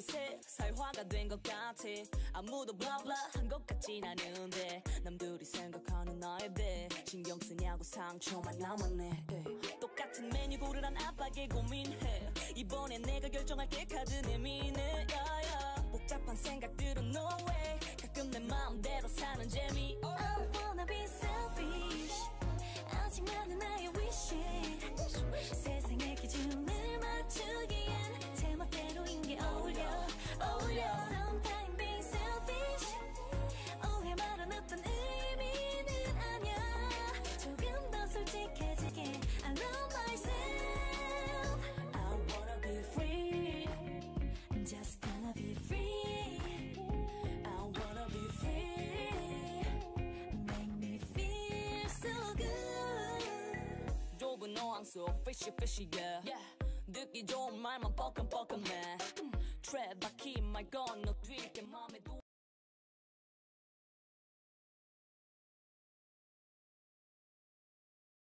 어느새 사회화가 된 것 같아. 아무도 블라블라 한 것 같진 않은데 남들이 생각하는 나에 대해 신경 쓰냐고 상처만 남았네. 똑같은 메뉴 고르란 압박에 고민해. 이번엔 내가 결정할게 카드 내미네. 복잡한 생각들은 no way. 가끔 내 마음대로 사는 재미. I wanna be selfish. 아직 많은 나의 wishes. 세상의 기준을 맞추기엔 제멋대로인 게 어울려. Sometimes being selfish. 오해 말은 어떤 의미는 아냐. 조금 더 솔직해지게 I love myself. I wanna be free. I'm just gonna be free. I wanna be free. Make me feel so good. 좁은 어항 속 fishy fishy yeah. 듣기 좋은 말만 뻐끔뻐끔해. 트랩 바퀴 말 건너 뛸게 맘에 두